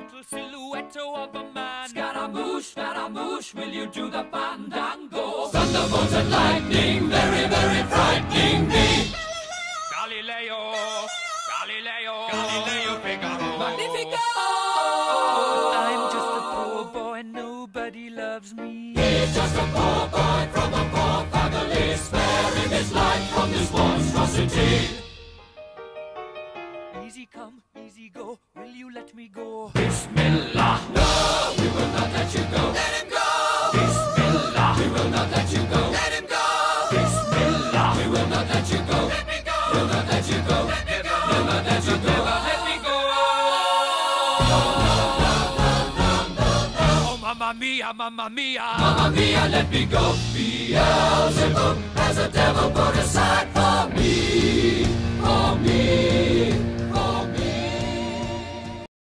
little silhouette of a man. Scaramouche, Scaramouche, will you do the fandango? Thunderbolts and lightning, very, very frightening me. Galileo, Galileo, Galileo Figaro. Magnifico! I'm just a poor boy, nobody loves me. He's just a poor boy from a poor family, sparing his life from this monstrosity. Easy come, easy go, will you let me go? Bismillah, no, we will not let you go. Let him go! Bismillah, we will not let you go. Let him go! Bismillah, we will not let you go. Let me go! We'll not let you go. Let me go! We'll not let you go. Let me go! Oh, mamma mia, mamma mia. Mamma mia, let me go. Beelzebub has a devil put aside.